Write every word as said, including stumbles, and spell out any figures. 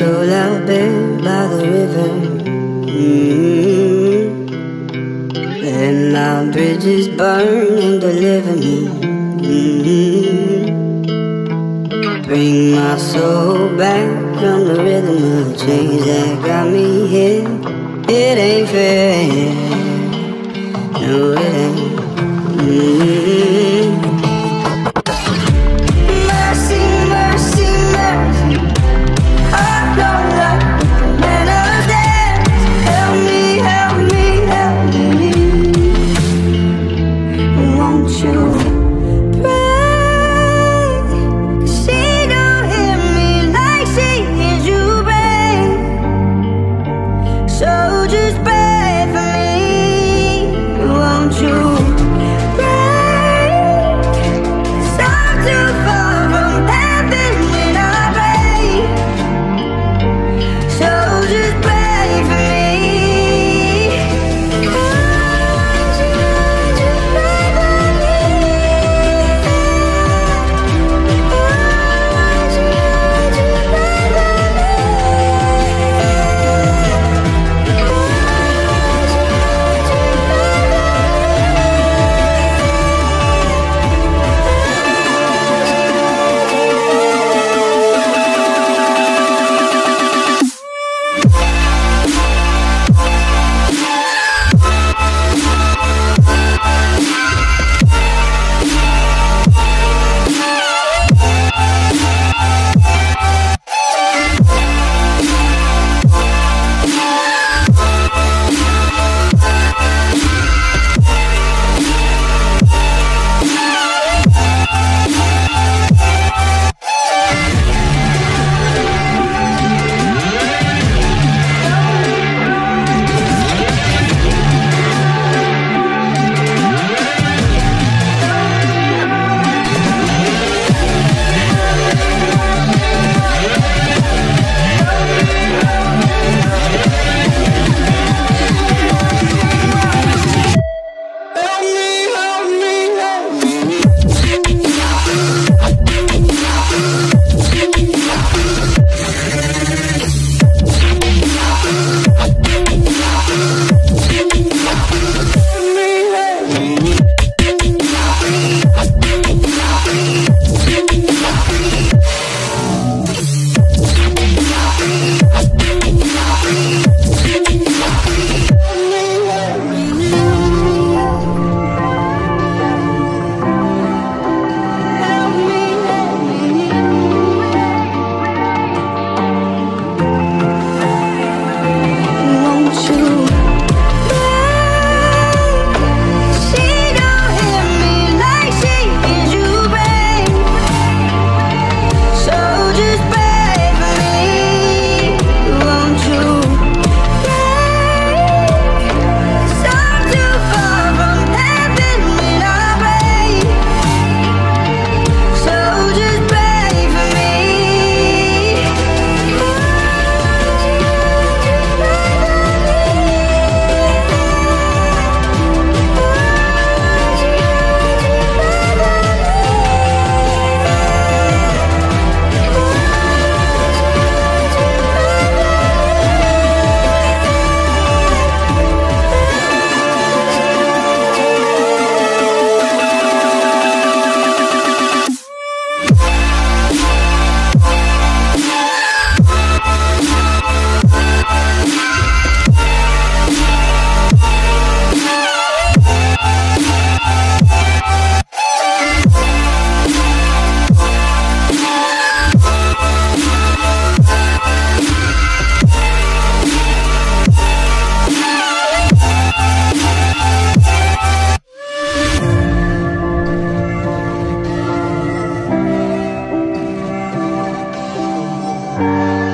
soul out there by the river. mm-hmm. Let our bridges burn and deliver me. mm-hmm. Bring my soul back from the rhythm of the chains that got me here. It ain't fair, no it ain't. mm-hmm. Mercy, mercy, mercy, I've no luck with the man of dance. Help me, help me, help me. Won't you pray? 'Cause she don't hear me like she hears you pray. So just pray for me. Won't you pray? 'Cause I'm too far from heaven when I pray. So just pray for me. Won't you just pray for me? Won't you just pray for me? Bye.